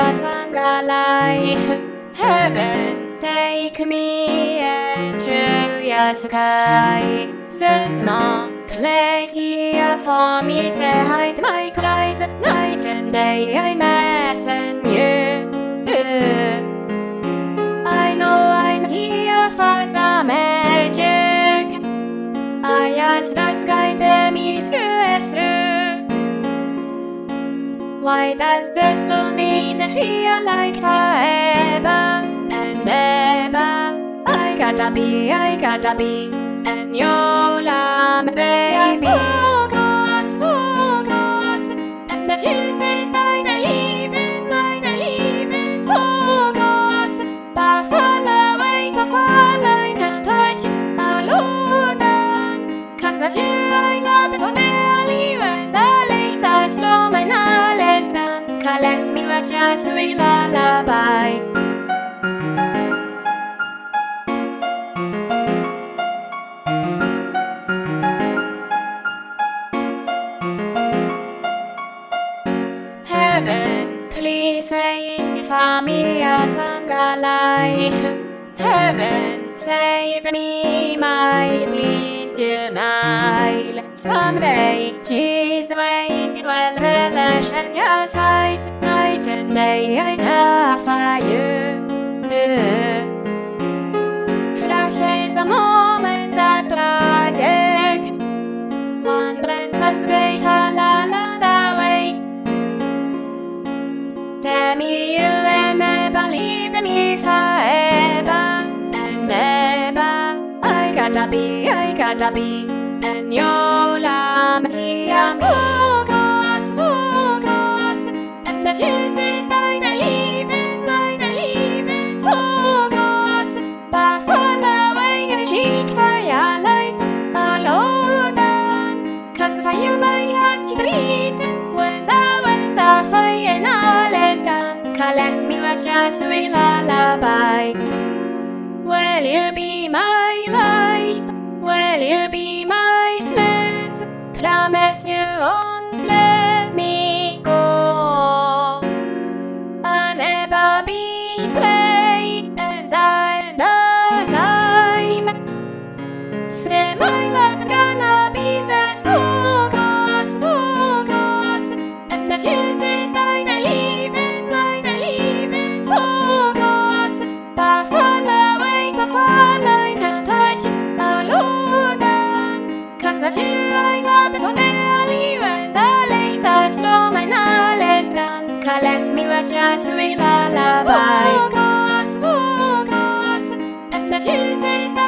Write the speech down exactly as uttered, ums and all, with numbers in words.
a song alive. Heaven, take me into your sky. There's no place here for me to hide my cries at night and day. I'm missing you. I know I'm here for the magic. I ask the sky to me through through. Why does this mean feel like forever and ever? I gotta be, I gotta be in your arms, baby. Focus, focus, and the things that I believe in, I believe in. Focus, but far away, so far I can't touch our Lord. Cause the you I love so dearly when the lanes are slow, my knowledge done. Caress me with just sweet lullaby. Heaven, please sing for me a song alive. Heaven, save me, my dreams denial. Someday, Jesus waiting will relish in your sight. Night and day, I care for you. Flashes a moment that tragic. One glance as they fall along the way. Tell me you will never leave me forever and ever. I gotta be, I gotta be in your arms. Here, focus, focus, and the things that I believe in, I believe in. Focus, but far away, I seek for your light, all on. Cause for you my heart keeps beating when the winds are fire and all is gone. Caress me with your sweet lullaby. Will you be my light? Will you be my strength? Promise you won't let me go. I'll never betray in the end of time. Still my love's gonna be the focus, focus, and the things that I believe in, I believe in. Focus, but far away, so far I can't touch our Lord. Cause the you I love so dearly when the lanes are slow, my knowledge done. Caress me with your sweet lullaby. Focus, focus, and the things that